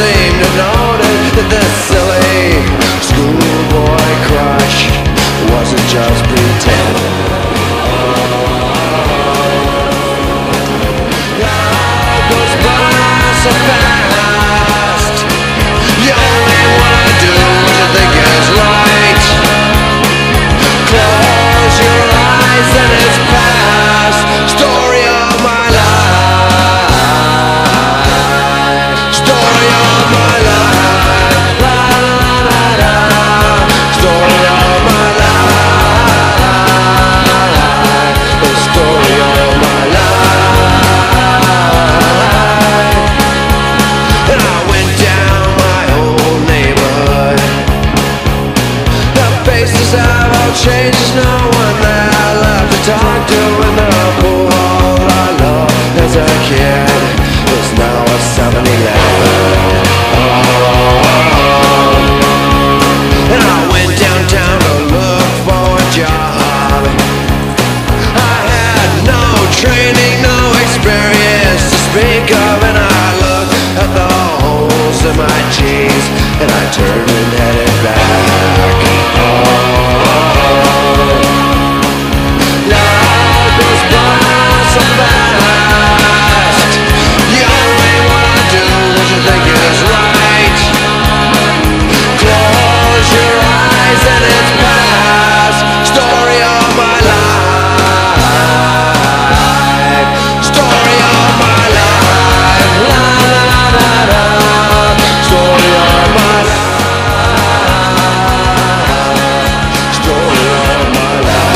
seem to notice that this silly schoolboy crush wasn't just pretend. Life goes by so fast. You only wanna do what you think is right. Close your eyes and it's past. Story of my life. Story of my life. La la la la. Story of my life. The story of my life. And I went down my old neighborhood. The faces have all changed. There's no one there left to talk to. In the pool hall I loved as a kid is now a 7-Eleven. And I went downtown to look for a job. I had no training, no experience to speak of. And I looked at the holes in my jeans and I turned and headed back. Life goes by so fast. You only wanna do what you think is right. Close your eyes and it's past. Story of my life. Story of my life. La la la la. Story of my life. Story of my life.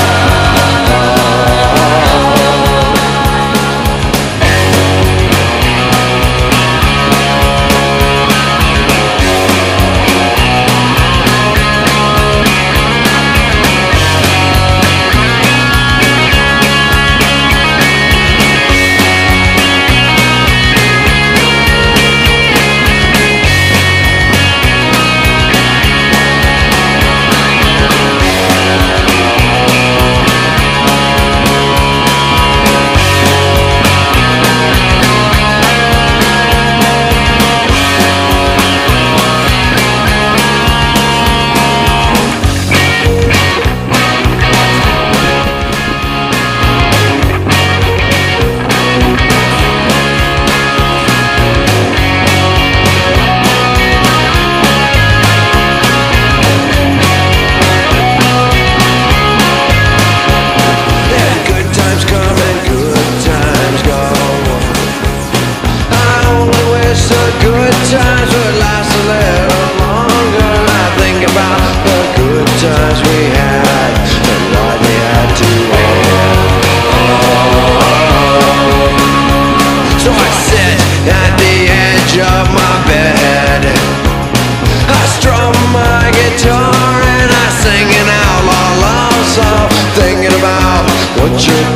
Times would last a little longer. I think about the good times we had and why they had to end. So I sit at the edge of my bed. I strum my guitar and I sing an outlaw love song, thinking about what you're